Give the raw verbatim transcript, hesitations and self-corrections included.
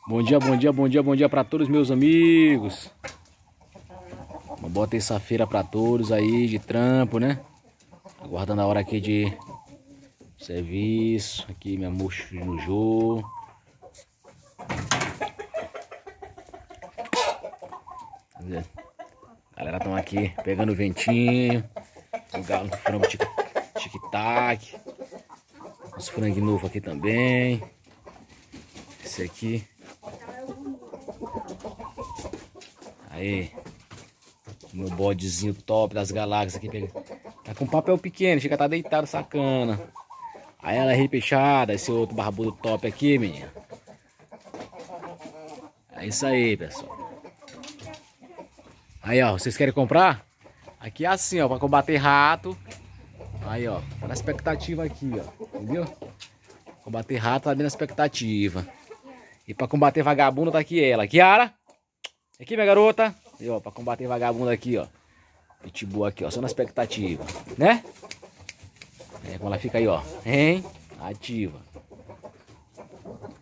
Bom dia, bom dia, bom dia, bom dia para todos meus amigos. Uma boa terça-feira para todos aí de trampo, né? Aguardando a hora aqui de serviço. Aqui minha moça no jogo. A galera estão aqui pegando o ventinho. O galo, o frango tic-tac. Os frango novo aqui também. Esse aqui. Aí. Meu bodezinho top das galáxias aqui. Tá com papel pequeno, chega a tá deitado sacana. Aí ela é repechada. Esse outro barbudo top aqui, menina. É isso aí, pessoal. Aí, ó, vocês querem comprar? Aqui é assim, ó, pra combater rato. Aí, ó, tá na expectativa aqui, ó, entendeu? Combater rato tá bem na expectativa. E pra combater vagabundo tá aqui ela. Kiara! Aqui, minha garota. E, ó, pra combater vagabundo aqui, ó. Pitbull aqui, ó, só na expectativa, né? É, como ela fica aí, ó, hein? Ativa.